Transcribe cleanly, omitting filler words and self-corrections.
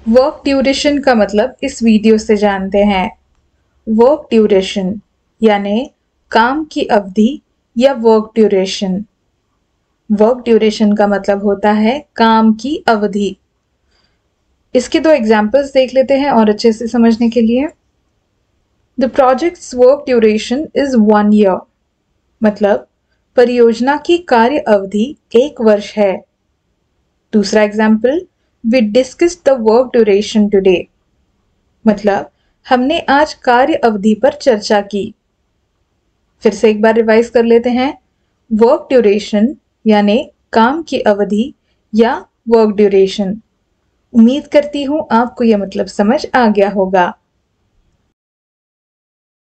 Work duration का मतलब इस वीडियो से जानते हैं। वर्क ड्यूरेशन यानी काम की अवधि या वर्क ड्यूरेशन। वर्क ड्यूरेशन का मतलब होता है काम की अवधि। इसके दो एग्जाम्पल्स देख लेते हैं और अच्छे से समझने के लिए। The projects work duration is 1 year, मतलब परियोजना की कार्य अवधि 1 वर्ष है। दूसरा example, we discussed the work duration today, मतलब हमने आज कार्य अवधि पर चर्चा की। फिर से एक बार रिवाइज कर लेते हैं। वर्क ड्यूरेशन यानी काम की अवधि या वर्क ड्यूरेशन। उम्मीद करती हूँ आपको यह मतलब समझ आ गया होगा।